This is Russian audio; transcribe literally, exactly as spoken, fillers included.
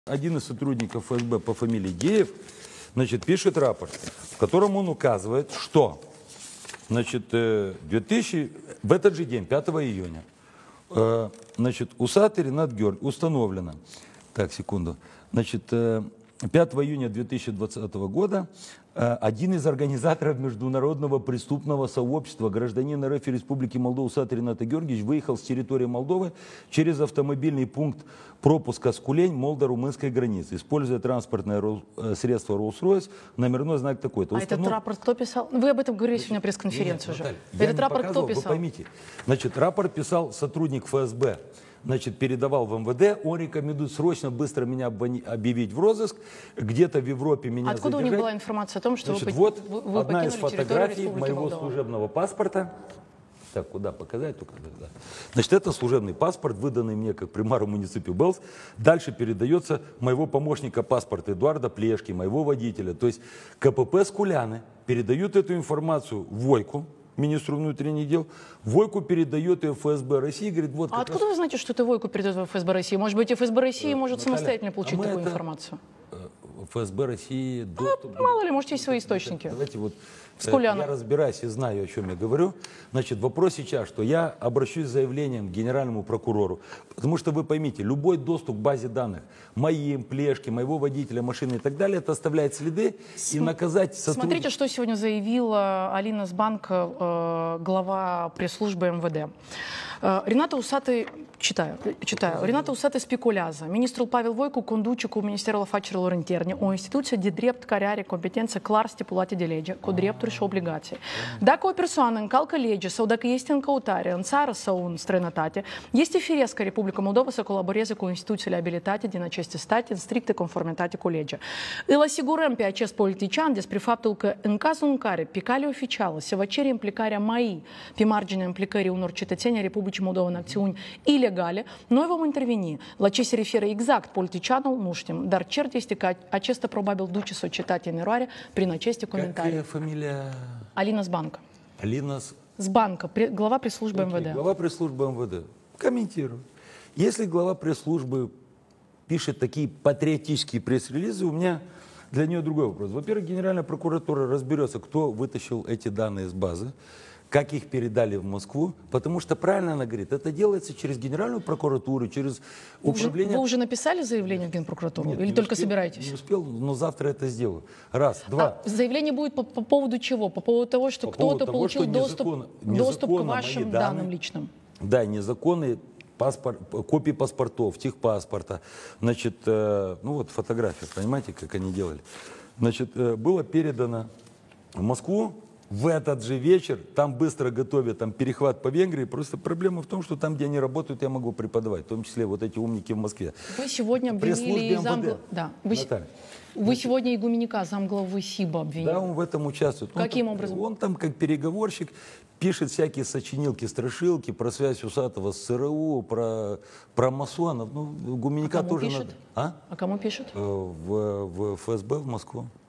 Один из сотрудников эф эс бэ по фамилии Геев, значит, пишет рапорт, в котором он указывает, что, значит, две тысячи, в этот же день, пятого июня, значит, усатый Ринат Георгиевич установлено, так, секунду, значит, пятого июня две тысячи двадцатого года один из организаторов международного преступного сообщества, гражданин эр эф и Республики Молдова Усатый Ринат Георгиевич, выехал с территории Молдовы через автомобильный пункт пропуска Скулень молдо-румынской границы, используя транспортное средство Rolls-Royce, номерной знак такой-то. А Установ... этот рапорт кто писал? Вы об этом говорили сегодня на пресс-конференции уже. Наталья, Этот рапорт кто писал? Вы поймите, значит, рапорт писал сотрудник эф эс бэ. Значит, передавал в эм вэ дэ, он рекомендует срочно, быстро меня объявить в розыск, где-то в Европе меня Откуда задержать. у них была информация о том, что Значит, вы, вот вы, вы одна из фотографий моего Молдова. служебного паспорта. Так, куда показать? Только, да. Значит, это служебный паспорт, выданный мне как примару муниципио Белс. Дальше передается моего помощника паспорт Эдуарда Плешки, моего водителя. То есть ка пэ пэ Скуляны передают эту информацию Войку, министру внутренних дел. Войку передает эф эс бэ России, говорит, вот... А откуда раз... вы знаете, что это Войку передает в эф эс бэ России? Может быть, эф эс бэ России э, может Наталья, самостоятельно получить а такую это... информацию? эф эс бэ России доступ... А, мало ли, может, есть свои источники. Давайте вот... Скуляна. Я разбираюсь и знаю, о чем я говорю. Значит, вопрос сейчас, что я обращусь с заявлением к генеральному прокурору, потому что вы поймите, любой доступ к базе данных, моим, Плешки, моего водителя, машины и так далее, это оставляет следы и наказать сотрудника. Смотрите, что сегодня заявила Алина Сбанка, э, глава пресс-службы эм вэ дэ. Э, Рената Усатый, читаю, читаю, Рената Усатый спекуляза. Министрul Pavel Voicu conduce cu Ministerul Afacerilor Interne o instituție de drept care are competențe clar stipulate de lege, cu drepturi și obligații. Dacă o persoană încalcă lege sau dacă este în căutare în țară sau în străinătate, este firesc ca Republica Moldova să colaboreze cu instituțiile abilitate din aceste state în strictă conformitate cu legea. Îl asigurăm pe acest politician despre faptul că în cazul în care pe cale oficială se va cere implicarea M A I pe marginea implicării unor cetățeni ai Republicii Moldova în acțiuni ilegale, noi vom interveni. La ce se referă exact politicianul, nu știm, dar cert este că acesta probabil duce societatea în eroare prin aceste comentarii. Какая фамилия? Алина Сбанка. Алина Сбанка, глава пресс-службы эм вэ дэ. Глава пресс-службы эм вэ дэ. Комментирую. Если глава пресс-службы пишет такие патриотические пресс-релизы, у меня для нее другой вопрос. Во-первых, Генеральная прокуратура разберется, кто вытащил эти данные из базы, как их передали в Москву, потому что, правильно она говорит, это делается через Генеральную прокуратуру, через управление... Вы уже написали заявление в Генпрокуратуру? Нет, или не только успел, собираетесь? Не успел, но завтра это сделаю. Раз. Два. А заявление будет по, по поводу чего? По поводу того, что кто-то получил что доступ, незаконно, доступ к незаконно вашим мои данным данные, личным? Да, незаконные паспорт, копии паспортов, техпаспорта. Значит, э, ну вот фотография, понимаете, как они делали. Значит, э, было передано в Москву. В этот же вечер там быстро готовят там, перехват по Венгрии. Просто проблема в том, что там, где они работают, я могу преподавать. В том числе вот эти умники в Москве. Вы сегодня обвинили замглавы... Да. Вы, вы сегодня Игуменюка, замглавы СИБа, обвинили. Да, он в этом участвует. Каким он, образом? Он там как переговорщик пишет всякие сочинилки, страшилки про связь Усатого с цэ эр у, про, про масонов. Ну, Игуменюка а кому тоже пишет? надо. А? А кому пишет? В, в эф эс бэ в Москву.